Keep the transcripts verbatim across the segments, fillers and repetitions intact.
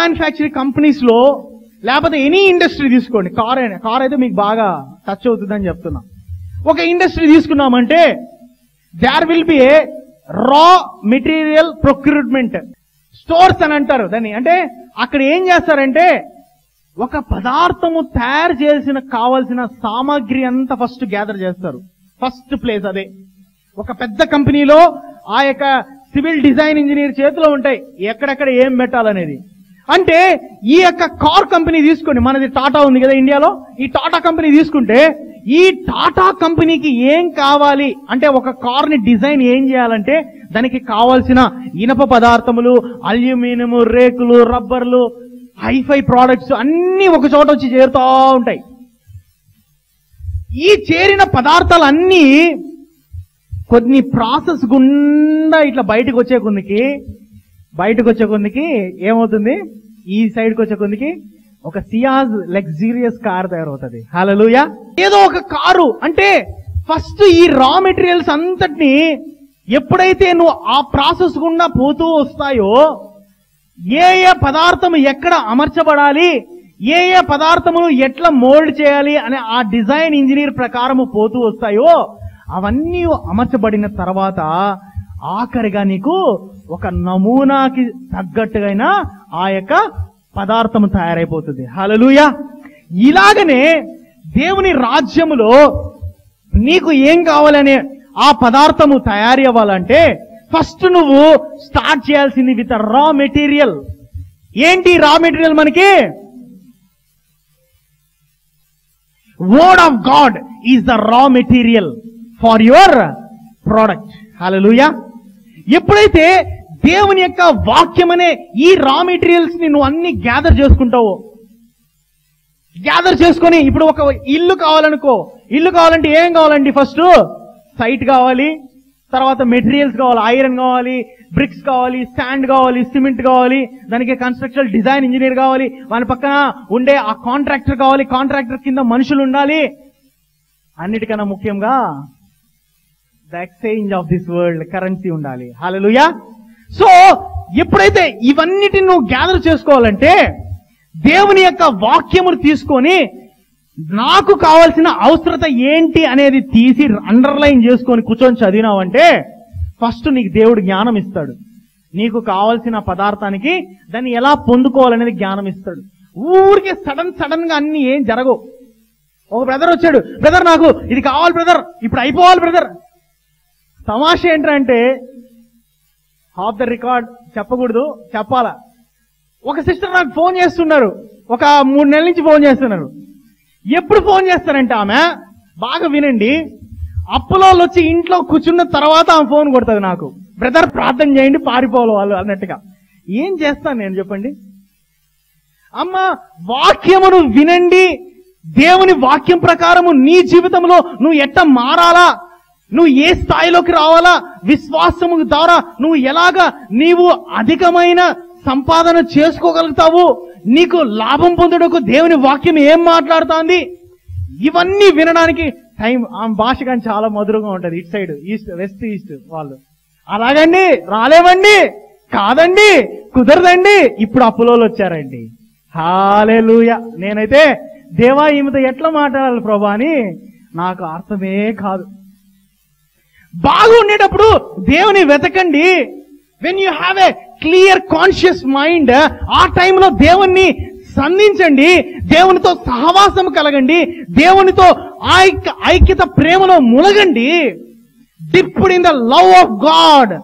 Manufacturing companies లో లేకపోతే any industry తీసుకోండి, కార్ అయినా, కార్ అయితే మీకు బాగా టచ్ అవుతుందని చెప్తున్నా. ఒక ఇండస్ట్రీ తీసుకున్నామంటే there will be A raw material procurement stores అని అంటారు దాన్ని. అంటే అక్కడ ఏం చేస్తారంటే ఒక పదార్థము తయారు చేసిన కావాల్సిన సామాగ్రి అంతా ఫస్ట్ గ్యాదర్ చేస్తారు. ఫస్ట్ ప్లేస్ అదే. ఒక పెద్ద కంపెనీలో ఆ యొక్క సివిల్ డిజైన్ ఇంజనీర్ చేతిలో ఉంటాయి ఎక్కడెక్కడ ఏం పెట్టాలనేది. అంటే ఈ యొక్క కార్ కంపెనీ తీసుకోండి, మనది టాటా ఉంది కదా ఇండియాలో, ఈ టాటా కంపెనీ తీసుకుంటే ఈ టాటా కంపెనీకి ఏం కావాలి అంటే ఒక కార్ ని డిజైన్ ఏం చేయాలంటే దానికి కావాల్సిన ఇనప పదార్థములు, అల్యూమినియం, రేకులు, రబ్బర్లు, హైఫై ప్రోడక్ట్స్ అన్ని ఒక చోట వచ్చి చేరుతూ ఉంటాయి. ఈ చేరిన పదార్థాలన్నీ కొన్ని ప్రాసెస్ గుండా ఇట్లా బయటకు వచ్చే కొందికి బయటకు వచ్చే కొందికి ఏమవుతుంది, ఈ సైడ్కి వచ్చే కొందికి ఒక సియాజ్ లగ్జూరియస్ కార్ తయారవుతుంది. హల్లెలూయా. ఏదో ఒక కారు అంటే ఫస్ట్ ఈ రా మెటీరియల్స్ అంతటిని ఎప్పుడైతే నువ్వు ఆ ప్రాసెస్ గుండా పోతూ వస్తాయో, ఏ ఏ పదార్థం ఎక్కడ అమర్చబడాలి, ఏ ఏ పదార్థములు ఎట్లా మోల్డ్ చేయాలి అనే ఆ డిజైన్ ఇంజనీర్ ప్రకారము పోతూ వస్తాయో అవన్నీ అమర్చబడిన తర్వాత ఆఖరిగా నీకు ఒక నమూనాకి తగ్గట్టుగా ఆ యొక్క పదార్థము తయారైపోతుంది. హల్లెలూయా. ఇలాగనే దేవుని రాజ్యములో నీకు ఏం కావాలనే ఆ పదార్థము తయారీ అవ్వాలంటే ఫస్ట్ నువ్వు స్టార్ట్ చేయాల్సింది విత్ రా మెటీరియల్. ఏంటి రా మెటీరియల్? మనకి word of God is the raw material for your product. Hallelujah. ఎప్పుడైతే దేవుని యొక్క వాక్యం అనే ఈ రా మెటీరియల్స్ ని నువ్వు అన్ని గ్యాదర్ చేసుకుంటావో, గ్యాదర్ చేసుకొని ఇప్పుడు ఒక ఇల్లు కావాలనుకో, ఇల్లు కావాలంటే ఏం కావాలండి? ఫస్ట్ సైట్ కావాలి, తర్వాత మెటీరియల్స్ కావాలి, ఐరన్ కావాలి, బ్రిక్స్ కావాలి, శాండ్ కావాలి, సిమెంట్ కావాలి, దానికి కన్స్ట్రక్షన్ డిజైన్ ఇంజనీర్ కావాలి, వాని పక్కన ఉండే ఆ కాంట్రాక్టర్ కావాలి, కాంట్రాక్టర్ కింద మనుషులు ఉండాలి. అన్నిటికన్నా ముఖ్యంగా the exchange of this world currency ఉండాలి. హల్లెలూయా. సో ఎప్పుడైతే ఇవన్నిటిని నువ్వు గ్యాదర్ చేసుకోవాలంటే దేవుని యొక్క వాక్యమును తీసుకొని నాకు కావాల్సిన అవసరత ఏంటి అనేది తీసి అండర్లైన్ చేసుకొని కూర్చొని చదివినావంటే ఫస్ట్ నీకు దేవుడు జ్ఞానం ఇస్తాడు. నీకు కావాల్సిన పదార్థానికి దాన్ని ఎలా పొందుకోవాలనేది జ్ఞానం ఇస్తాడు. ఊరికే సడన్ సడన్ గా అన్ని ఏం జరగవు. ఒక బ్రదర్ వచ్చాడు, బ్రదర్ నాకు ఇది కావాలి బ్రదర్, ఇప్పుడు అయిపోవాలి బ్రదర్. తమాషా ఏంటంటే ఆఫ్ ద రికార్డ్ చెప్పకూడదు, చెప్పాలా. ఒక సిస్టర్ నాకు ఫోన్ చేస్తున్నారు, ఒక మూడు నెలల నుంచి ఫోన్ చేస్తున్నారు. ఎప్పుడు ఫోన్ చేస్తారంటే ఆమె బాగా వినండి, అప్పులో వచ్చి ఇంట్లో కూర్చున్న తర్వాత ఆమె ఫోన్ కొడుతుంది నాకు, బ్రదర్ ప్రార్థన చేయండి పారిపోవాలి వాళ్ళు అన్నట్టుగా. ఏం చేస్తాను నేను చెప్పండి? అమ్మ వాక్యమును వినండి, దేవుని వాక్యం ప్రకారము నీ జీవితంలో నువ్వు ఎట్ట మారాలా, నువ్వు ఏ స్థాయిలోకి రావాలా, విశ్వాసము ద్వారా నువ్వు ఎలాగా నీవు అధికమైన సంపాదన చేసుకోగలుగుతావు, నీకు లాభం పొందుటకు దేవుని వాక్యం ఏం మాట్లాడుతోంది, ఇవన్నీ వినడానికి టైం. ఆ భాష కానీ చాలా మధురంగా ఉంటది. ఇటు సైడ్ ఈస్ట్, వెస్ట్, ఈస్ట్ వాళ్ళు అలాగండి రాలేవండి, కాదండి, కుదరదండి, ఇప్పుడు అప్పులో వచ్చారండి. హల్లెలూయా. నేనైతే దేవా ఈమెతో ఎట్లా మాట్లాడాలి ప్రభా అని నాకు అర్థమే కాదు. బాగుండేటప్పుడు దేవుని వెతకండి. When you have a clear conscious mind, ఆ టైంలో దేవుణ్ణి సంధించండి, దేవునితో సహవాసం కలగండి, దేవునితో ఐక్య ఐక్యత ప్రేమలో ములగండి. Dipped in the love of God.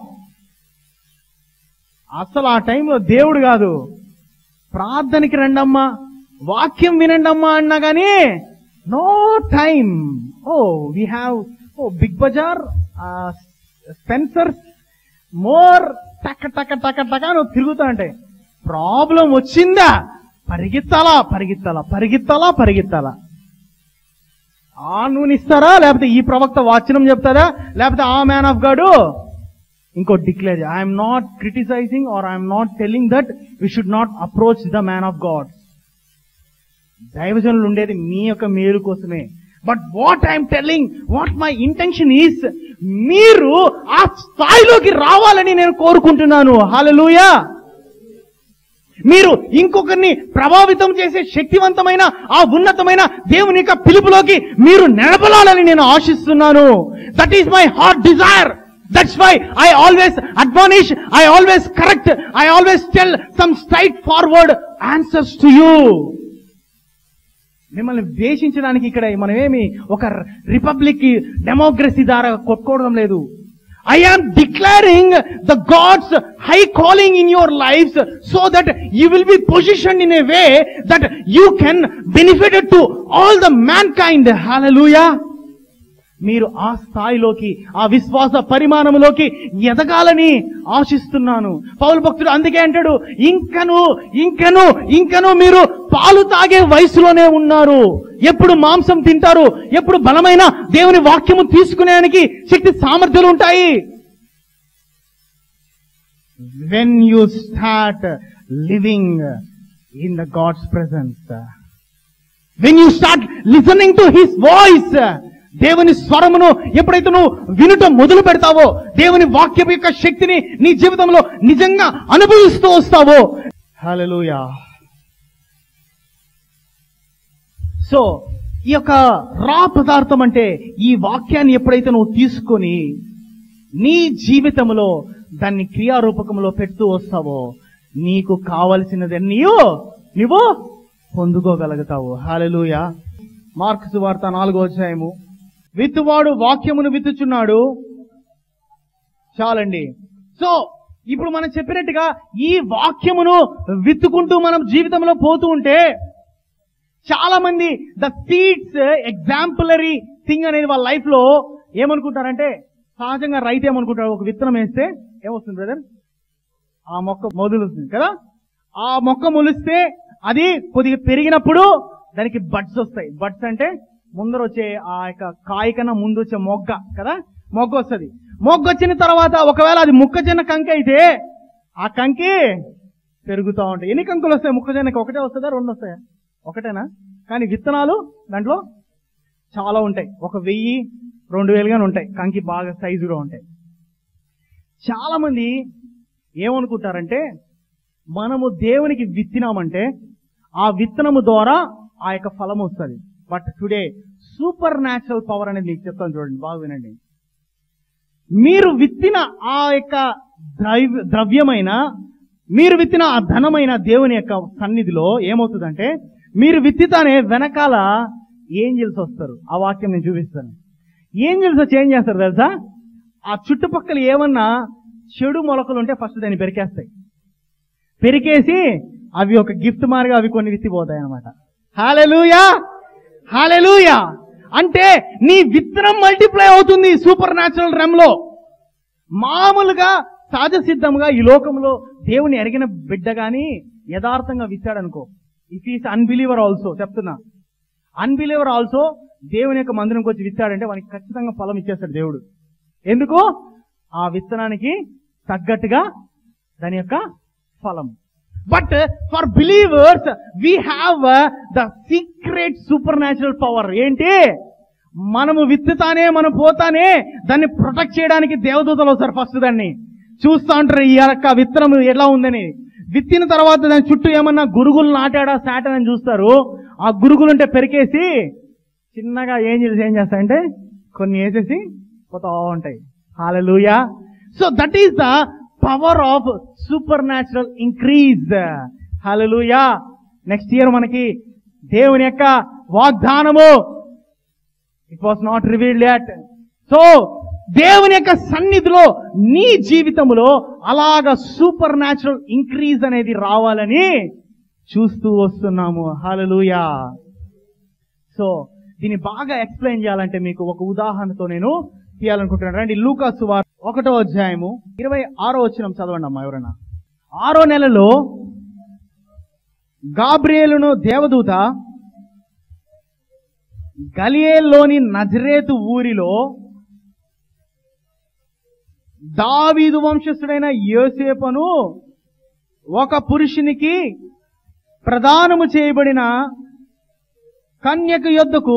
అసలు ఆ టైంలో దేవుడు కాదు, ప్రార్థనకి రండమ్మా, వాక్యం వినండమ్మా అన్నా కానీ no time. Oh we have oh Big Bazaar, Spencer's, More, టక టక టక టక నువ్వు తిరుగుతా అంటే ప్రాబ్లం వచ్చిందా పరిగెత్తాలా పరిగెత్తాలా పరిగెత్తాలా పరిగెత్తాలా. ఆ నూనె ఇస్తారా, లేకపోతే ఈ ప్రవక్త వాచనం చెప్తారా, లేకపోతే ఆ మ్యాన్ ఆఫ్ గాడ్ ఇంకో declare. I'm not criticising or I'm not telling that we should not approach the man of God. దైవజనులు ఉండేది మీ యొక్క మేలు కోసమే. But what I'm telling, what my intention is, మీరు ఆ స్థాయిలోకి రావాలని నేను కోరుకుంటున్నాను. హల్లెలూయా. మీరు ఇంకొకరిని ప్రభావితం చేసే శక్తివంతమైన ఆ ఉన్నతమైన దేవుని యొక్క పిలుపులోకి మీరు నడపలాలని నేను ఆశిస్తున్నాను. That is my heart desire. That's why I always admonish, I always correct, I always tell some straightforward answers to you. మిమ్మల్ని ద్వేషించడానికి ఇక్కడ మనమేమి ఒక రిపబ్లిక్ డెమోక్రసీ ద్వారా కొట్టుకోవడం లేదు. I am declaring the God's high calling in your lives so that you will be positioned in a way that you can benefit it to all the mankind. Hallelujah. మీరు ఆ స్థాయిలోకి, ఆ విశ్వాస పరిమాణంలోకి ఎదగాలని ఆశిస్తున్నాను. పౌలు భక్తుడు అందుకే అంటాడు, ఇంకను ఇంకను ఇంకను మీరు పాలు తాగే వయసులోనే ఉన్నారు. ఎప్పుడు మాంసం తింటారు, ఎప్పుడు బలమైన దేవుని వాక్యము తీసుకునేడానికి శక్తి సామర్థ్యాలు ఉంటాయి. When you start living in the God's presence, when you start listening to his voice, దేవుని స్వరమును ఎప్పుడైతే నువ్వు వినుట మొదలు పెడతావో, దేవుని వాక్యం యొక్క శక్తిని నీ జీవితంలో నిజంగా అనుభవిస్తూ వస్తావో. హల్లెలూయా. సో ఈ యొక్క రా పదార్థం అంటే ఈ వాక్యాన్ని ఎప్పుడైతే నువ్వు తీసుకొని నీ జీవితంలో దాన్ని క్రియారూపకంలో పెడుతూ వస్తావో, నీకు కావలసినదన్నీ నువ్వు పొందుకోగలుగుతావు. హల్లెలూయా. మార్కు సువార్త నాలుగో అధ్యాయము. విత్తువాడు వాక్యమును విత్తుచున్నాడు. చాలండి. సో ఇప్పుడు మనం చెప్పినట్టుగా ఈ వాక్యమును విత్తుకుంటూ మనం జీవితంలో పోతూ ఉంటే చాలా మంది ద సీడ్స్ ఎగ్జాంపులరీ థింగ్ అనేది వాళ్ళ లైఫ్ లో ఏమనుకుంటారంటే, సహజంగా రైతు ఏమనుకుంటారు, ఒక విత్తనం వేస్తే ఏమొస్తుంది బ్రదర్, ఆ మొక్క మొదలుస్తుంది కదా. ఆ మొక్క మొలిస్తే అది కొద్దిగా పెరిగినప్పుడు దానికి బడ్స్ వస్తాయి. బడ్స్ అంటే ముందర వచ్చే ఆ యొక్క కాయ కన్నా ముందు వచ్చే మొగ్గ కదా, మొగ్గ వస్తుంది. మొగ్గ వచ్చిన తర్వాత ఒకవేళ అది మొక్కజొన్న కంకి అయితే ఆ కంకి పెరుగుతూ ఉంటాయి. ఎన్ని కంకులు వస్తాయి మొక్కజొన్నకి? ఒకటే వస్తుందా, రెండు వస్తాయా? ఒకటేనా? కానీ విత్తనాలు దాంట్లో చాలా ఉంటాయి. ఒక వెయ్యి రెండు వేలుగానే ఉంటాయి. కంకి బాగా సైజుగా ఉంటాయి. చాలా మంది ఏమనుకుంటారంటే, మనము దేవునికి విత్తినామంటే ఆ విత్తనము ద్వారా ఆ యొక్క ఫలం వస్తుంది. But today super natural power అనేది మీకు చెప్తాను, చూడండి, బాగా వినండి. మీరు విత్తిన ఆ యొక్క ద్రవ్య ద్రవ్యమైన మీరు విత్తిన ఆ ధనమైన దేవుని యొక్క సన్నిధిలో ఏమవుతుందంటే, మీరు విత్తితానే వెనకాల ఏంజెల్స్ వస్తారు. ఆ వాక్యం నేను చూపిస్తాను. ఏంజెల్స్ వచ్చి ఏం చేస్తారు తెలుసా? ఆ చుట్టుపక్కల ఏమన్నా చెడు మొలకలు ఉంటే ఫస్ట్ దాన్ని పెరికేస్తాయి. పెరికేసి అవి ఒక గిఫ్ట్ మారిగా అవి కొన్ని విత్తిపోతాయి అన్నమాట. హల్లెలూయా, హల్లెలూయా. అంటే నీ విత్తనం మల్టిప్లై అవుతుంది సూపర్ న్యాచురల్ రెమ్ లో. మామూలుగా సహజ సిద్ధంగా ఈ లోకంలో దేవుని ఎరిగిన బిడ్డ గాని యథార్థంగా విత్తాడనుకో, ఇఫ్ ఈస్ అన్బిలీవర్ ఆల్సో, చెప్తున్నా, అన్బిలీవర్ ఆల్సో దేవుని యొక్క మందిరంకి వచ్చి విత్తాడంటే వానికి ఖచ్చితంగా ఫలం ఇచ్చేస్తాడు దేవుడు. ఎందుకు? ఆ విత్తనానికి తగ్గట్టుగా దాని యొక్క ఫలం. But for believers we have the secret super natural power. ఏంటి? మనము విత్తుతానే, మనం పోతానే దాన్ని ప్రొటెక్ట్ చేయడానికి దేవదూతలు వస్తారు. ఫస్ట్ దాన్ని చూస్తూ ఉంటారు, ఈ యొక్క విత్తనం ఎలా ఉందని. విత్తిన తర్వాత దాని చుట్టూ ఏమన్నా గురుగులు నాటాడా సాటన్ అని చూస్తారు. ఆ గురుగులు ఉంటే పెరికేసి చిన్నగా ఏం చేసి ఏం చేస్తాయంటే కొన్ని వేసేసి పోతా ఉంటాయి. Hallelujah. So that is the power of super natural increase. Hallelujah. Next year మనకి దేవుని యొక్క వాగ్దానము, it was not revealed yet. సో దేవుని యొక్క సన్నిధిలో నీ జీవితంలో అలాగా సూపర్ న్యాచురల్ ఇంక్రీజ్ అనేది రావాలని చూస్తూ వస్తున్నాము. హల్లెలూయా. సో దీన్ని బాగా ఎక్స్ప్లెయిన్ చేయాలంటే మీకు ఒక ఉదాహరణతో నేను తీయాలనుకుంటున్నాను. రండి, లూకా సువార్త ఒకటో అధ్యాయము ఇరవై ఆరో వచనం చదవండి అమ్మా ఎవరైనా. ఆరో నెలలో గాబ్రియేలును దేవదూత గలియేల్లోని నజరేతు ఊరిలో దావీదు వంశస్థుడైన యోసేపును ఒక పురుషునికి ప్రదానము చేయబడిన కన్యక యొద్దకు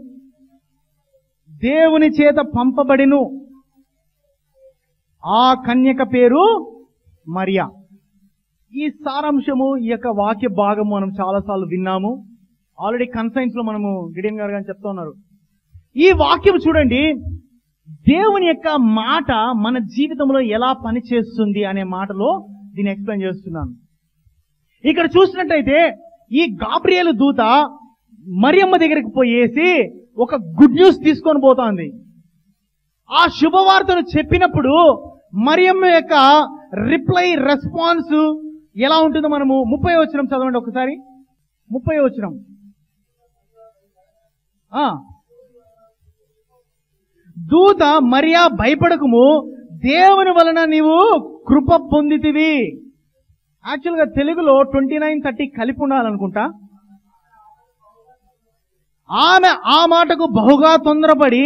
దేవుని చేత పంపబడిను. ఆ కన్యక పేరు మరియా. ఈ సారాంశము, ఈ యొక్క వాక్య భాగం మనం చాలాసార్లు విన్నాము. ఆల్రెడీ కన్సైన్స్ లో మనము గిడియన్ గారు కానీ చెప్తా ఉన్నారు. ఈ వాక్యం చూడండి, దేవుని యొక్క మాట మన జీవితంలో ఎలా పనిచేస్తుంది అనే మాటలో దీన్ని ఎక్స్ప్లెయిన్ చేస్తున్నాను. ఇక్కడ చూసినట్టయితే ఈ గాబ్రియేలు దూత మరియమ్మ దగ్గరికి పోయేసి ఒక గుడ్ న్యూస్ తీసుకొని పోతోంది. ఆ శుభవార్తను చెప్పినప్పుడు మరియమ్మ యొక్క రిప్లై, రెస్పాన్స్ ఎలా ఉంటుందో మనము ముప్పై వచనం చదవండి ఒకసారి. ముప్పై వచనం. దూత, మరియా భయపడకుము, దేవుని వలన నీవు కృప పొందితివి. యాక్చువల్ గా తెలుగులో ట్వంటీ నైన్ థర్టీ కలిపి ఉండాలనుకుంటా. ఆమె ఆ మాటకు బహుగా తొందరపడి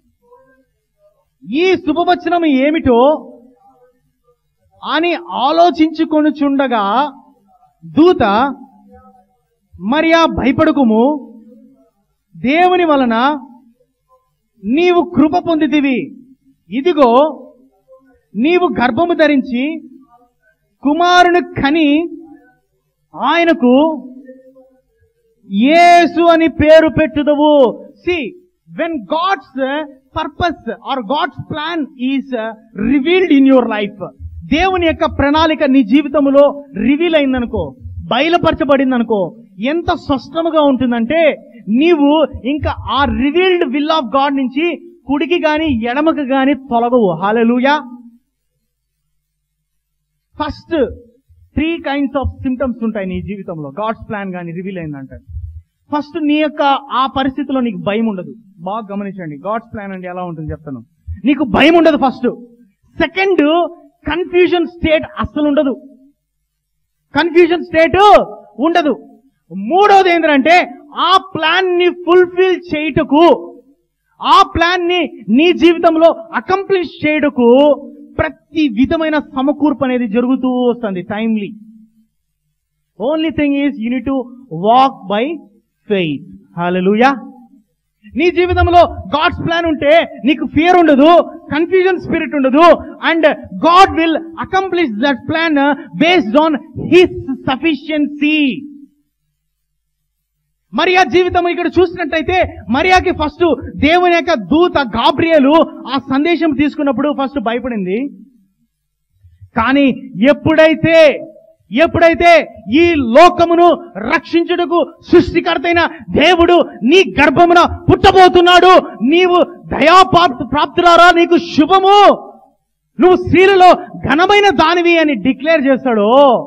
ఈ శుభవచనం ఏమిటో అని ఆలోచించుకొనుచుండగా దూత, మరియా భయపడకుము, దేవుని వలన నీవు కృప పొందితివి. ఇదిగో నీవు గర్భము ధరించి కుమారుని కని ఆయనకు యేసు అని పేరు పెట్టుదవు. See, when God's purpose or God's plan is revealed in your life, దేవుని యొక్క ప్రణాళిక నీ జీవితంలో రివీల్ అయిందనుకో, బయలుపరచబడిందనుకో, ఎంత స్పష్టముగా ఉంటుందంటే నీవు ఇంకా ఆ రివీల్డ్ విల్ ఆఫ్ గాడ్ నుంచి కుడికి గాని ఎడమకు గాని తొలగవు. Hallelujah. First three kinds of symptoms ఉంటాయి నీ జీవితంలో గాడ్స్ ప్లాన్ గాని రివీల్ అయిందంటే. ఫస్ట్, నీ యొక్క ఆ పరిస్థితిలో నీకు భయం ఉండదు. బాగా గమనించండి, గాడ్స్ ప్లాన్ అంటే ఎలా ఉంటుంది చెప్తాను. నీకు భయం ఉండదు ఫస్ట్. సెకండ్, కన్ఫ్యూజన్ స్టేట్ అస్సలు ఉండదు. కన్ఫ్యూజన్ స్టేట్ ఉండదు. మూడవది ఏంటంటే ఆ ప్లాన్ ని ఫుల్ఫిల్ చేయుటకు, ఆ ప్లాన్ ని నీ జీవితంలో అకంప్లిష్ చేయుటకు ప్రతి విధమైన సమకూర్పు అనేది జరుగుతూ వస్తుంది timely. Only thing is you need to walk by faith. Hallelujah. నీ జీవితంలో గాడ్స్ ప్లాన్ ఉంటే నీకు ఫియర్ ఉండదు, కన్ఫ్యూజన్ స్పిరిట్ ఉండదు, and God will accomplish that plan based on his sufficiency. Maria జీవితం ఇక్కడ చూసినట్టయితే మరియాకి ఫస్ట్ దేవుని యొక్క దూత గాబ్రియేలు ఆ సందేశం తీసుకున్నప్పుడు ఫస్ట్ భయపడింది. కానీ ఎప్పుడైతే ఎప్పుడైతే ఈ లోకమును రక్షించుటకు సృష్టికర్తైన దేవుడు నీ గర్భమున పుట్టబోతున్నాడు, నీవు దయా ప్రాప్తులారా నీకు శుభము, నువ్వు స్త్రీలలో ఘనమైన దానివి అని డిక్లేర్ చేస్తాడు,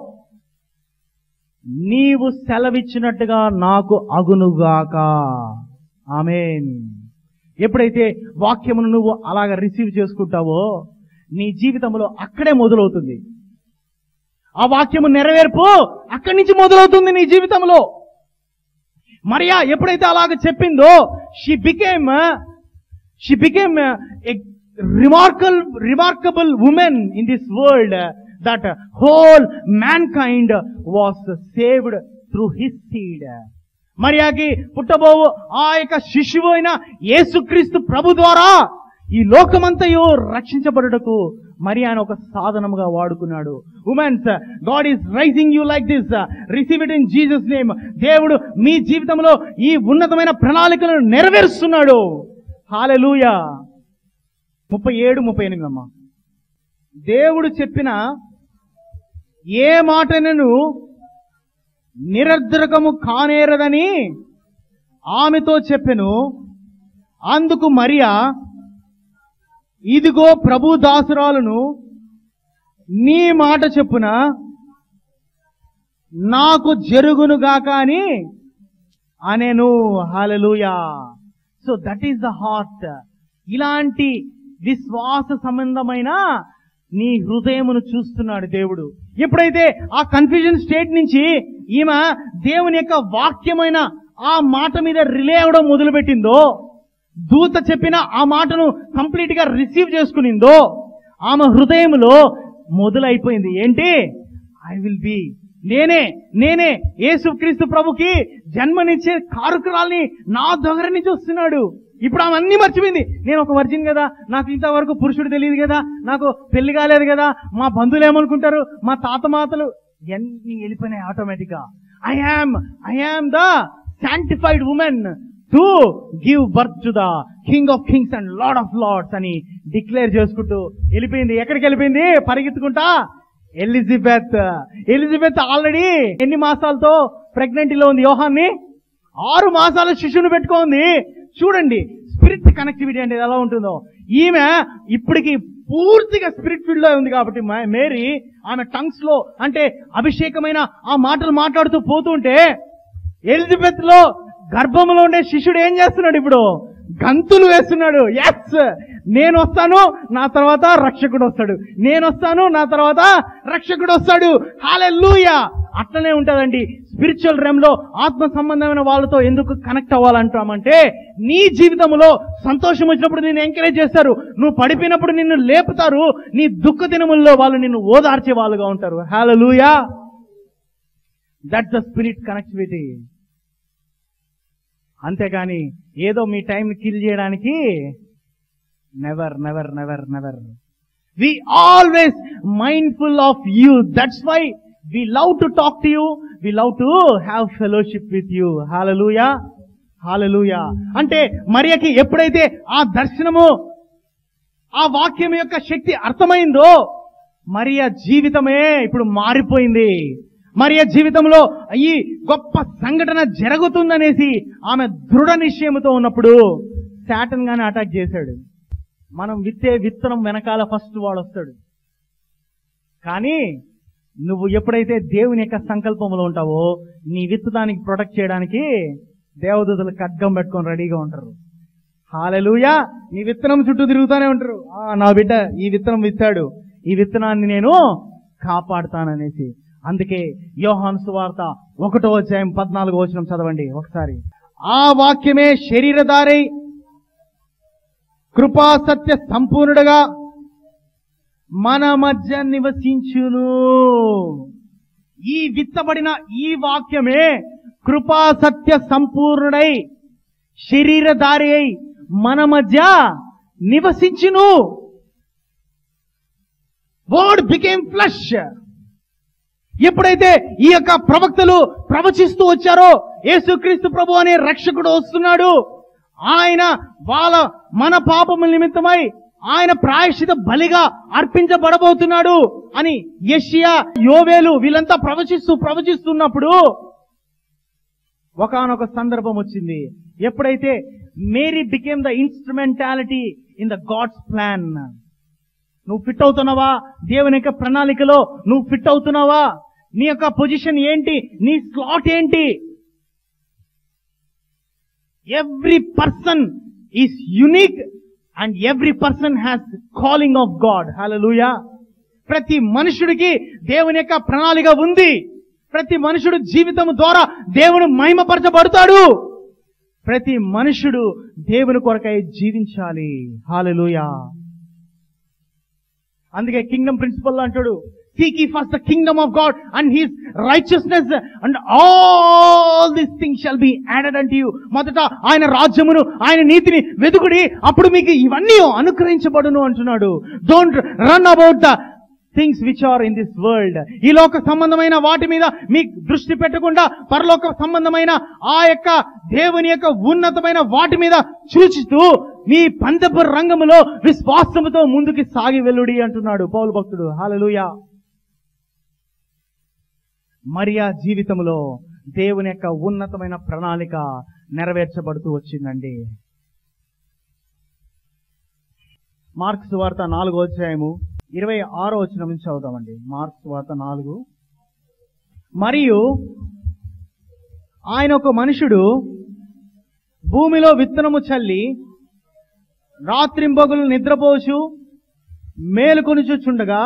నీవు సెలవిచ్చినట్టుగా నాకు అగునుగాక. ఆమేన్. ఎప్పుడైతే వాక్యమును నువ్వు అలాగ రిసీవ్ చేసుకుంటావో నీ జీవితంలో అక్కడే మొదలవుతుంది. ఆ వాక్యము నెరవేర్పు అక్కడి నుంచి మొదలవుతుంది నీ జీవితంలో. మరియా ఎప్పుడైతే అలాగ చెప్పిందో she became she became a remarkable remarkable women in this world, that whole mankind was saved through his seed. మరియాకి పుట్టబోవు ఆ యొక్క శిశువు అయిన యేసుక్రీస్తు ప్రభు ద్వారా ఈ లోకమంతయు రక్షించబడుటకు మరియాను ఒక సాధనముగా వాడుకున్నాడు. Women's, God is rising you like this, receive it in Jesus name. దేవుడు మీ జీవితంలో ఈ ఉన్నతమైన ప్రణాళికలను నెరవేరుస్తున్నాడు. హల్లెలూయా. ముప్పై ఏడు ముప్పై ఎనిమిది అమ్మా. దేవుడు చెప్పిన ఏ మాటను నిరర్ధకము కానేరదని ఆమెతో చెప్పెను. అందుకు మరియా, ఇదిగో ప్రభు దాసురాలును, నీ మాట చెప్పున నాకు జరుగునుగాక అని అనేను. Hallelujah. So that is the heart. ఇలాంటి విశ్వాస సంబంధమైన నీ హృదయమును చూస్తున్నాడు దేవుడు. ఎప్పుడైతే ఆ కన్ఫ్యూజన్ స్టేట్ నుంచి ఈమె దేవుని యొక్క వాక్యమైన ఆ మాట మీద రిలే అవడం మొదలుపెట్టిందో, దూత చెప్పిన ఆ మాటను కంప్లీట్ గా రిసీవ్ చేసుకునిందో, ఆమె హృదయంలో మొదలైపోయింది ఏంటి? ఐ విల్ బి, నేనే నేనే యేసుక్రీస్తు ప్రభుకి జన్మనిచ్చే కారుకురాల్ని నా దగ్గర నుంచి వస్తున్నాడు. ఇప్పుడు ఆమె అన్ని మర్చిపోయింది. నేను ఒక వర్జిన్ కదా, నాకు ఇంతవరకు పురుషుడు తెలియదు కదా, నాకు పెళ్లి కాలేదు కదా, మా బంధువులు ఏమనుకుంటారు, మా తాత మాతలు ఎన్ని వెళ్ళిపోయినాయి ఆటోమేటిక్ గా. I am I am the sanctified women to give birth to the king of kings and lord of lords అని డిక్లేర్ చేసుకుంటూ వెళ్ళిపోయింది. ఎక్కడికి వెళ్ళిపోయింది? పరిగెత్తుకుంటా ఎలిజబెత్. ఎలిజబెత్ ఆల్రెడీ ఎన్ని మాసాలతో ప్రెగ్నెంటీలో ఉంది యోహాన్ని? ఆరు మాసాల శిశువును పెట్టుకోంది. చూడండి స్పిరిట్ కనెక్టివిటీ అంటే ఎలా ఉంటుందో. ఈమె ఇప్పటికి పూర్తిగా స్పిరిట్ ఫీల్డ్ లో ఉంది కాబట్టి మేరీ ఆమె టంగ్స్ లో అంటే అభిషేకమైన ఆ మాటలు మాట్లాడుతూ పోతుంటే ఎలిజబెత్ లో గర్భంలో ఉండే శిష్యుడు ఏం చేస్తున్నాడు? ఇప్పుడు గంతులు వేస్తున్నాడు. ఎస్, నేను వస్తాను, నా తర్వాత రక్షకుడు వస్తాడు. నేను వస్తాను, నా తర్వాత రక్షకుడు వస్తాడు. హల్లెలూయా. అట్లనే ఉంటదండి స్పిరిచువల్ రెమ్ లో. ఆత్మ సంబంధమైన వాళ్ళతో ఎందుకు కనెక్ట్ అవ్వాలంటామంటే, నీ జీవితంలో సంతోషం వచ్చినప్పుడు నిన్ను ఎంకరేజ్ చేస్తారు, నువ్వు పడిపోయినప్పుడు నిన్ను లేపుతారు, నీ దుఃఖ దినముల్లో వాళ్ళు నిన్ను ఓదార్చే వాళ్ళుగా ఉంటారు. Hallelujah. That's the spirit connectivity. అంతేగాని ఏదో మీ టైం కిల్ చేయడానికి never never never never. We always mindful of you. That's why we love to talk to you, we love to have fellowship with you. Hallelujah, hallelujah. అంటే మరియకి ఎప్పుడైతే ఆ దర్శనము, ఆ వాక్యం యొక్క శక్తి అర్థమైందో, మరియ జీవితమే ఇప్పుడు మారిపోయింది. మరియ జీవితంలో ఈ గొప్ప సంఘటన జరుగుతుందనేసి ఆమె దృఢ నిశ్చయముతో ఉన్నప్పుడు శాటన్ గాని అటాక్ చేశాడు. మనం విత్తే విత్తనం వెనకాల ఫస్ట్ వాడు వస్తాడు. కానీ నువ్వు ఎప్పుడైతే దేవుని యొక్క సంకల్పంలో ఉంటావో, నీ విత్తనానికి ప్రొటెక్ట్ చేయడానికి దేవదూతలు ఖడ్గం పెట్టుకొని రెడీగా ఉంటారు. హల్లెలూయా. నీ విత్తనం చుట్టూ తిరుగుతూనే ఉంటారు. నా బిడ్డ ఈ విత్తనం విత్తాడు, ఈ విత్తనాన్ని నేను కాపాడుతాననేసి. అందుకే యోహాను సువార్త ఒకటో అధ్యాయం పద్నాలుగో వచనం చదవండి ఒకసారి. ఆ వాక్యమే శరీరధారై కృపా సత్య సంపూర్ణుడుగా మన మధ్య నివసించును. ఈ విత్తబడిన ఈ వాక్యమే కృపా సత్య సంపూర్ణుడై శరీరధారి అయి మన మధ్య నివసించును. Word became flesh. ఎప్పుడైతే ఈ యొక్క ప్రవక్తలు ప్రవచిస్తూ వచ్చారో, యేసుక్రీస్తు ప్రభు అనే రక్షకుడు వస్తున్నాడు, ఆయన వాళ్ళ మన పాపముల నిమిత్తమై ఆయన ప్రాయశ్చిత బలిగా అర్పించబడబోతున్నాడు అని యెషయా, యోవేలు వీళ్ళంతా ప్రవచిస్తూ ప్రవచిస్తున్నప్పుడు ఒకానొక సందర్భం వచ్చింది. ఎప్పుడైతే Mary became the instrumentality in the God's plan. నువ్వు ఫిట్ అవుతున్నావా? దేవుని యొక్క ప్రణాళికలో నువ్వు ఫిట్ అవుతున్నావా? నీ యొక్క పొజిషన్ ఏంటి? నీ స్లాట్ ఏంటి? Every person is unique and every person has calling of God. Hallelujah. ప్రతి మనుషుడికి దేవుని యొక్క ప్రణాళిక ఉంది. ప్రతి మనుషుడు జీవితం ద్వారా దేవుని మహిమపరచబడతాడు. ప్రతి మనుషుడు దేవుని కొరకై జీవించాలి. హల్లెలూయా. అందుకే కింగ్డమ్ ప్రిన్సిపల్ అంటాడు, seek ye first the kingdom of God and his righteousness and all these things shall be added unto you. మొదట ఆయన రాజ్యమును, ఆయన నీతిని వెదుకుడి, అప్పుడు మీకు ఇవన్నీ అనుగ్రహించబడును అంటున్నాడు. Don't run about the things which are in this world. ఈ లోక సంబంధమైన వాటి మీద మీ దృష్టి పెట్టకుండా పరలోక సంబంధమైన ఆ యొక్క దేవుని యొక్క ఉన్నతమైన వాటి మీద చూచుతూ మీ పందపు రంగములో విశ్వాసముతో ముందుకి సాగి వెల్లుడి అంటున్నాడు పౌలు భక్తుడు. హల్లెలూయా. మరియా జీవితంలో దేవుని యొక్క ఉన్నతమైన ప్రణాళిక నెరవేర్చబడుతూ వచ్చిందండి. మార్క్స్ వార్త నాలుగో అధ్యాయము ఇరవై ఆరో వచనం నుంచి చదువుతామండి. మార్క్స్ వార్త నాలుగు. మరియు ఆయన ఒక మనుషుడు భూమిలో విత్తనము చల్లి రాత్రింబగలు నిద్రపోచు మేలుకొనుచుచుండగా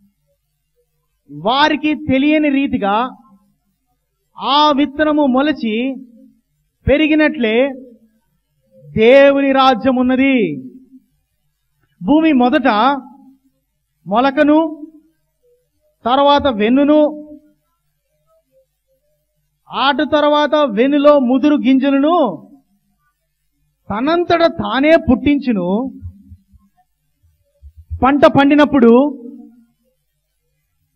వారికి తెలియని రీతిగా ఆ విత్తనము మొలచి పెరిగినట్లే దేవుని రాజ్యం ఉన్నది. భూమి మొదట మొలకను, తర్వాత వెన్నును, ఆటు తర్వాత వెన్నులో ముదురు గింజలను తనంతట తానే పుట్టించును. పంట పండినప్పుడు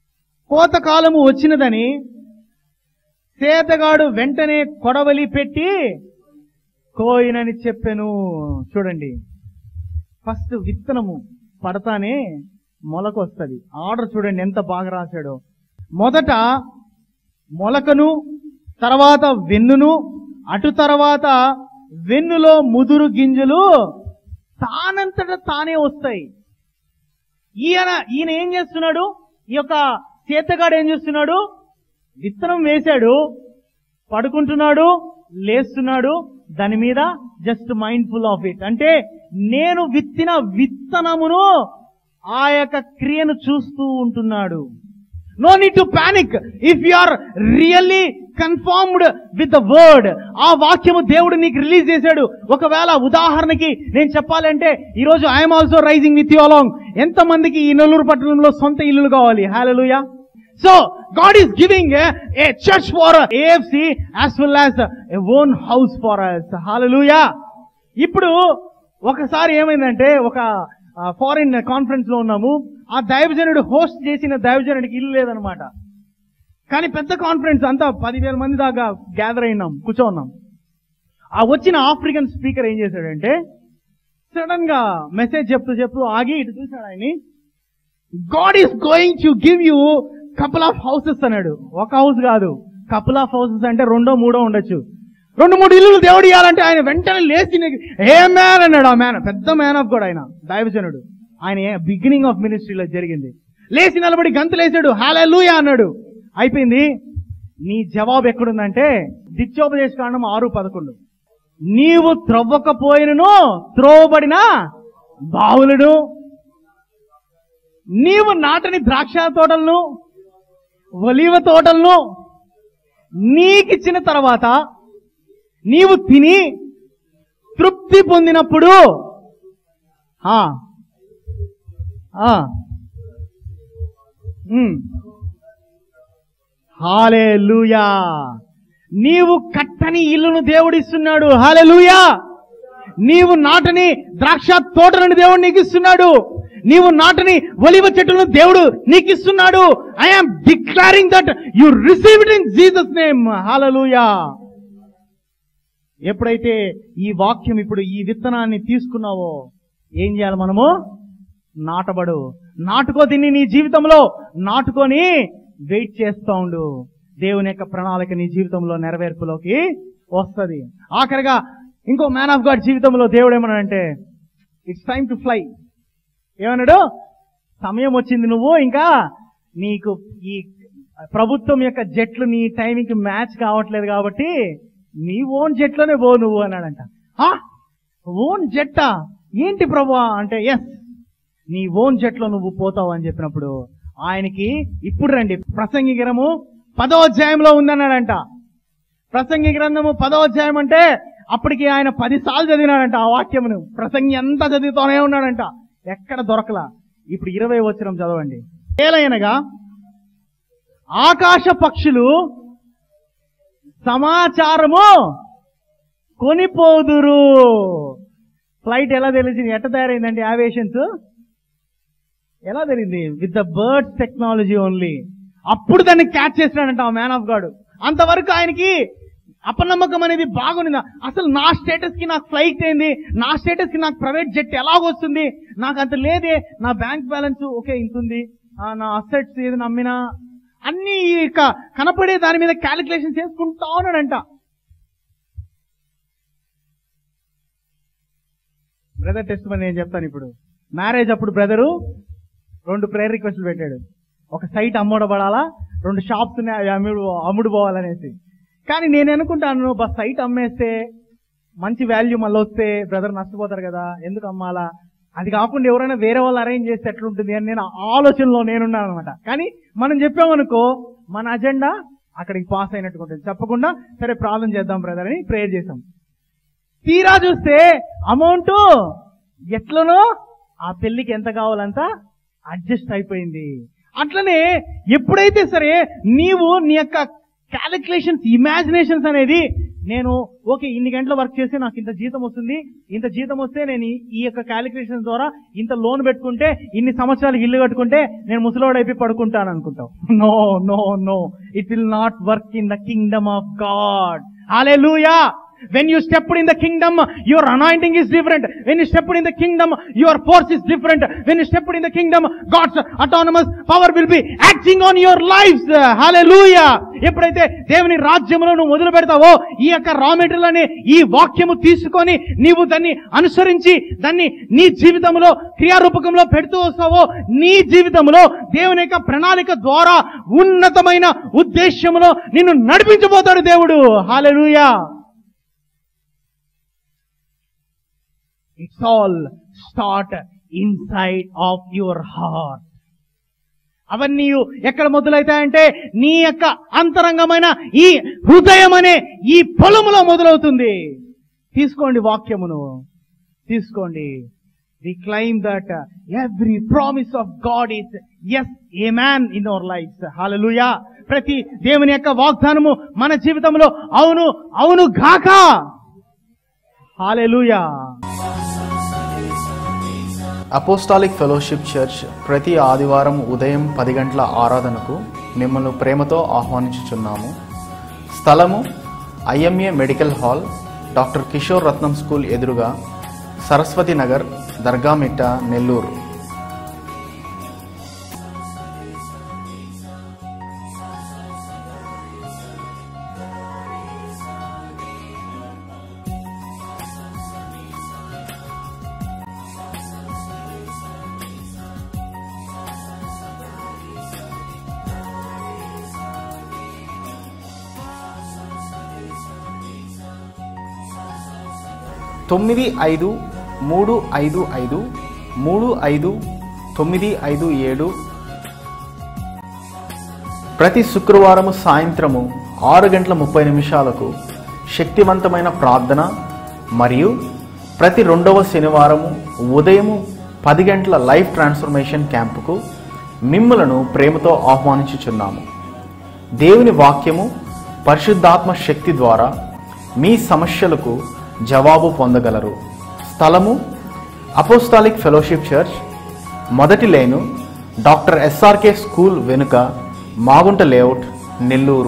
కోతకాలము వచ్చినదని సేతగాడు వెంటనే కొడవలి పెట్టి కోయినని చెప్పెను. చూడండి, ఫస్ట్ విత్తనము పడతానే మొలకొస్తుంది. ఆర్డర్ చూడండి ఎంత బాగా రాశాడో. మొదట మొలకను, తర్వాత వెన్నును, అటు తర్వాత వెన్నులో ముదురు గింజలు తానంతట తానే వస్తాయి. ఈయన ఈయన ఏం చేస్తున్నాడు? ఈ యొక్క చేతగాడు ఏం చేస్తున్నాడు? విత్తనం వేశాడు, పడుకుంటున్నాడు, లేస్తున్నాడు, దాని మీద జస్ట్ మైండ్ఫుల్ ఆఫ్ ఇట్. అంటే నేను విత్తిన విత్తనమును ఆ యొక్క క్రియను చూస్తూ ఉంటున్నాడు. No need to panic if you are really confirmed with the word. ఆ వాక్యము దేవుడు నీకు రిలీజ్ చేశాడు. ఒకవేళ ఉదాహరణకి నేను చెప్పాలంటే, ఈ రోజు I'm also rising with you along. ఎంత మందికి ఈ నెల్లూరు పట్టణంలో సొంత ఇల్లులు కావాలి? Hallelujah. So God is giving a church for A F C as well as a own house for us. Hallelujah. ఇప్పుడు ఒకసారి ఏమైందంటే, ఒక ఫారిన్ కాన్ఫరెన్స్ లో ఉన్నాము. ఆ దైవజనుడు హోస్ట్ చేసిన దైవజనుడికి ఇల్లు లేదనమాట. కానీ పెద్ద కాన్ఫరెన్స్ అంతా పదివేల మంది దాకా గ్యాదర్ అయినాం, కూర్చోన్నాం. ఆ వచ్చిన ఆఫ్రికన్ స్పీకర్ ఏం చేశాడంటే, సడన్ గా మెసేజ్ చెప్తూ చెప్తూ ఆగి ఇటు చూశాడు ఆయన్ని. God is going to give you couple of houses అన్నాడు. ఒక హౌస్ కాదు, కపుల్ ఆఫ్ హౌసెస్ అంటే రెండో మూడో ఉండొచ్చు. రెండు మూడు ఇల్లులు దేవుడు ఇవ్వాలంటే ఆయన వెంటనే లేచి ఏ మ్యాన్ అన్నాడు. ఆ మ్యాన్ పెద్ద మ్యాన్ ఆఫ్ గాడ్, ఆయన దైవజనుడు. ఆయన బిగినింగ్ ఆఫ్ మినిస్ట్రీలో జరిగింది. లేచి నిలబడి గంతులేసాడు, హల్లెలూయా అన్నాడు. అయిపోయింది. నీ జవాబు ఎక్కడుందంటే ద్వితీయోపదేశ కాండం ఆరు పదకొండు. నీవు త్రవ్వకపోయినను త్రోవబడిన బావులను, నీవు నాటని ద్రాక్ష తోటలను, ఒలీవ తోటలను నీకిచ్చిన తర్వాత నీవు తిని తృప్తి పొందినప్పుడు హల్లెలూయా, నీవు కట్టని ఇల్లును దేవుడిస్తున్నాడు. హల్లెలూయా. నీవు నాటని ద్రాక్ష తోటలను దేవుడు నీకు ఇస్తున్నాడు. నీవు నాటని ఒలివ చెట్టులను దేవుడు నీకు ఇస్తున్నాడు. I am declaring that you receive it in Jesus name. Hallelujah. ఎప్పుడైతే ఈ వాక్యం, ఇప్పుడు ఈ విత్తనాన్ని తీసుకున్నావో ఏం చేయాలి? మనము నాటబడు. నాటుకో దీన్ని నీ జీవితంలో, నాటుకొని వెయిట్ చేస్తూ ఉండు. దేవుని యొక్క ప్రణాళిక నీ జీవితంలో నెరవేర్పులోకి వస్తుంది. ఆఖరిగా ఇంకో మ్యాన్ ఆఫ్ గాడ్ జీవితంలో దేవుడు ఏమన్నాడంటే, ఇట్స్ టైమ్ టు ఫ్లై. ఏమన్నాడు? సమయం వచ్చింది, నువ్వు ఇంకా నీకు ఈ ప్రభుత్వం యొక్క జట్లు నీ టైంకి మ్యాచ్ కావట్లేదు కాబట్టి నీ ఓన్ జట్లోనే పో నువ్వు అన్నాడంట. ఓన్ జట్టా ఏంటి ప్రభువా అంటే, ఎస్ నీ ఓన్ జట్లో నువ్వు పోతావు అని చెప్పినప్పుడు ఆయనకి, ఇప్పుడు రండి ప్రసంగి గ్రంథము పదో అధ్యాయంలో ఉందన్నాడంట. ప్రసంగి గ్రంథము పదో అధ్యాయం అంటే అప్పటికి ఆయన పది సార్లు చదివినాడంట ఆ వాక్యమును. ప్రసంగి అంతా చదువుతూనే ఉన్నాడంట, ఎక్కడ దొరకలా. ఇప్పుడు ఇరవై వచనం చదవండి. ఏలైనగా ఆకాశ పక్షులు సమాచారము కొనిపోదురు. ఫ్లైట్ ఎలా తెలిసింది? ఎట్ట తయారైందండి యావియేషన్స్? ఎలా తెలిసింది? With the birds technology only. అప్పుడు దాన్ని క్యాచ్ చేసినాడంట ఆ మ్యాన్ ఆఫ్ గాడ్. అంతవరకు ఆయనకి అపనమ్మకం అనేది బాగుంది. అసలు నా స్టేటస్ కి నాకు ఫ్లైట్ ఏంది, నా స్టేటస్ కి నాకు ప్రైవేట్ జెట్ ఎలాగొస్తుంది, నాకు అంత లేదే, నా బ్యాంక్ బ్యాలెన్స్ ఓకే ఇంతుంది, నా అసెట్స్ ఏది నమ్మినా అన్ని కనపడే దాని మీద క్యాలిక్యులేషన్ చేసుకుంటా ఉన్నాడంట. బ్రదర్ టెస్ట్ మరి నేను చెప్తాను. ఇప్పుడు మ్యారేజ్ అప్పుడు బ్రదరు రెండు ప్రేయర్ రిక్వెస్ట్లు పెట్టాడు. ఒక సైట్ అమ్ముడబడాలా, రెండు షాప్స్ అమ్ముడు అమ్ముడు పోవాలనేసి. కానీ నేను అనుకుంటాను, బస్ సైట్ అమ్మేస్తే మంచి వాల్యూ మళ్ళీ వస్తే బ్రదర్ నష్టపోతారు కదా, ఎందుకు అమ్మాలా, అది కాకుండా ఎవరైనా వేరే వాళ్ళు అరేంజ్ చేస్తే ఎట్లుంటుంది అని నేను ఆలోచనలో నేనున్నాను అనమాట. కానీ మనం చెప్పామనుకో మన అజెండా అక్కడికి పాస్ అయినట్టుకుంటుంది. చెప్పకుండా సరే ప్రార్థన చేద్దాం బ్రదర్ అని ప్రేయర్ చేసాం. తీరా చూస్తే అమౌంట్ ఎట్లనో ఆ పెళ్లికి ఎంత కావాలంత అడ్జస్ట్ అయిపోయింది. అట్లనే ఎప్పుడైతే సరే నీవు నీ యొక్క క్యాలిక్యులేషన్స్, ఇమాజినేషన్స్ అనేది నేను ఓకే ఇన్ని గంటలు వర్క్ చేసి నాకు ఇంత జీతం వస్తుంది, ఇంత జీతం వస్తే నేను ఈ యొక్క క్యాలిక్యులేషన్ ద్వారా ఇంత లోన్ పెట్టుకుంటే ఇన్ని సంవత్సరాలు ఇల్లు కట్టుకుంటే నేను ముసలోడు అయిపోయి పడుకుంటాను అనుకుంటావు. No no no, it will not work in the kingdom of God. Hallelujah. When you stepped in the kingdom, your anointing is different. When you stepped in the kingdom, your force is different. When you stepped in the kingdom, God's autonomous power will be acting on your lives. Hallelujah. ఎప్పుడైతే దేవుని రాజ్యములో నువ్వు మొదలు పెడతావో, ఈ యొక్క raw material అనే ఈ వాక్యము తీసుకొని నీవు దాన్ని అనుసరించి దాన్ని నీ జీవితంలో క్రియారూపకంలో పెడుతూ వస్తావో, నీ జీవితంలో దేవుని యొక్క ప్రణాళిక ద్వారా ఉన్నతమైన ఉద్దేశంలో నిన్ను నడిపించబోతాడు దేవుడు. హల్లెలూయా. It's all start inside of your heart. అవన్నీ ఎక్కడ మొదలవుతాయంటే నీ యొక్క అంతరంగమైన ఈ హృదయం అనే ఈ పొలములో మొదలవుతుంది. తీసుకోండి వాక్యమును, తీసుకోండి. We claim that every promise of God is yes, amen in our lives. Hallelujah. ప్రతి దేవుని యొక్క వాగ్దానము మన జీవితంలో అవును అవును గాక. హల్లెలూయా. అపోస్టాలిక్ ఫెలోషిప్ చర్చ్ ప్రతి ఆదివారం ఉదయం పది గంటల ఆరాధనకు మిమ్మల్ని ప్రేమతో ఆహ్వానించుచున్నాము. స్థలము IMA medical hall, doctor Kishore Ratnam school ఎదురుగా, సరస్వతి నగర్, దర్గామిట్ట, నెల్లూరు. తొమ్మిది ఐదు మూడు ఐదు ఐదు మూడు ఐదు తొమ్మిది ఐదు ఏడు. ప్రతి శుక్రవారము సాయంత్రము ఆరు గంటల ముప్పై నిమిషాలకు శక్తివంతమైన ప్రార్థన మరియు ప్రతి రెండవ శనివారము ఉదయము పది గంటల లైఫ్ ట్రాన్స్ఫర్మేషన్ క్యాంపుకు మిమ్ములను ప్రేమతో ఆహ్వానించుచున్నాము. దేవుని వాక్యము పరిశుద్ధాత్మ శక్తి ద్వారా మీ సమస్యలకు జవాబు పొందగలరు. స్థలము అపోస్టాలిక్ ఫెలోషిప్ చర్చ్, మొదటి లేను, డాక్టర్ ఎస్ఆర్కే స్కూల్ వెనుక, మాగుంట లేఅవుట్, నెల్లూరు.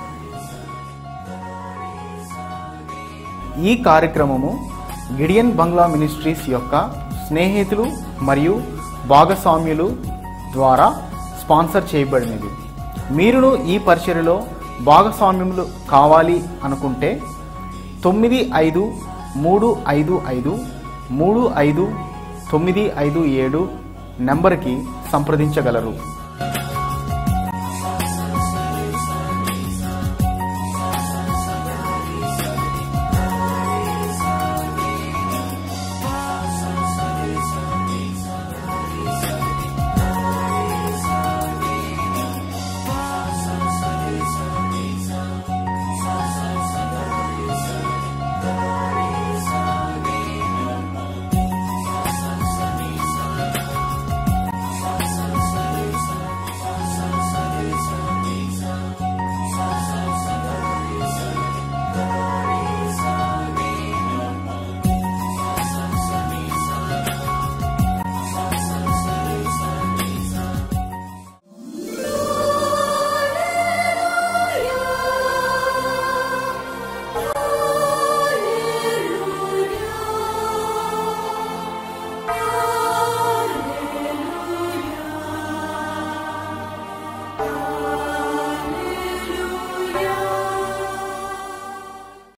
ఈ కార్యక్రమము గిడియన్ బంగ్లా మినిస్ట్రీస్ యొక్క స్నేహితులు మరియు భాగస్వామ్యులు ద్వారా స్పాన్సర్ చేయబడినది. మీరును ఈ పరిచర్యలో భాగస్వామ్యములు కావాలి అనుకుంటే తొమ్మిది ఐదు మూడు ఐదు ఐదు మూడు ఐదు తొమ్మిది ఐదు ఏడు నెంబర్కి సంప్రదించగలరు.